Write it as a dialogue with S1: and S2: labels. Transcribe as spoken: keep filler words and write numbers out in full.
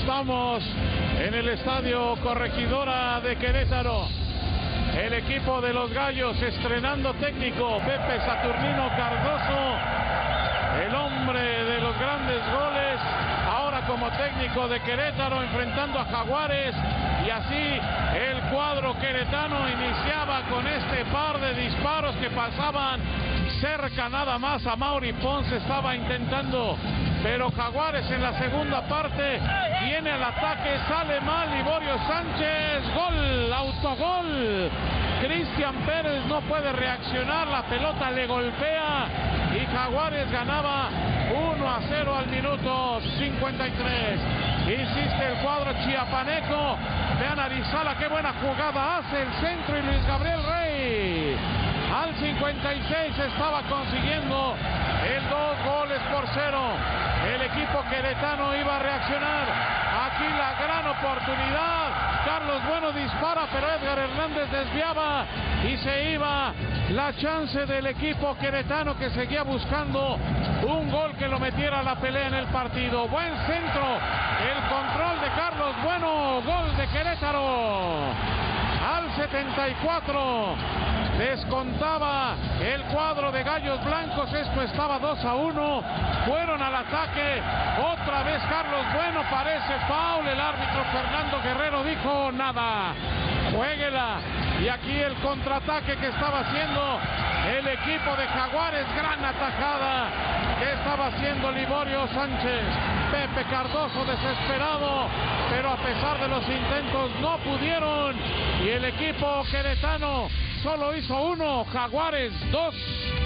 S1: Estamos en el Estadio Corregidora de Querétaro. El equipo de los Gallos estrenando técnico, Pepe Saturnino Cardoso, el hombre de los grandes goles, ahora como técnico de Querétaro enfrentando a Jaguares, y así el cuadro queretano iniciaba con este par de disparos que pasaban cerca nada más. A Mauri Ponce estaba intentando, pero Jaguares en la segunda parte viene al ataque, sale mal Liborio Sánchez, gol, autogol. Cristian Pérez no puede reaccionar, la pelota le golpea y Jaguares ganaba uno a cero al minuto cincuenta y tres. Insiste el cuadro chiapaneco. Vean Arizala, qué buena jugada hace el centro, y Luis Gabriel Rey al cincuenta y seis estaba consiguiendo el dos goles por cero. El equipo queretano iba a reaccionar. Aquí la gran oportunidad. Carlos Bueno dispara, pero Edgar Hernández desviaba y se iba la chance del equipo queretano, que seguía buscando un gol que lo metiera a la pelea en el partido. Buen centro, el control de Carlos Bueno, gol de Querétaro. Al setenta y cuatro descontaba el cuadro de Gallos Blancos. Esto estaba dos a uno. Fueron al ataque. Otra vez Carlos Bueno, parece foul. El árbitro Fernando Guerrero dijo nada. Juéguela. Y aquí el contraataque que estaba haciendo el equipo de Jaguares. Gran atajada que estaba haciendo Liborio Sánchez. Pepe Cardoso desesperado, pero a pesar de los intentos no pudieron. Y el equipo queretano solo hizo uno, Jaguares dos.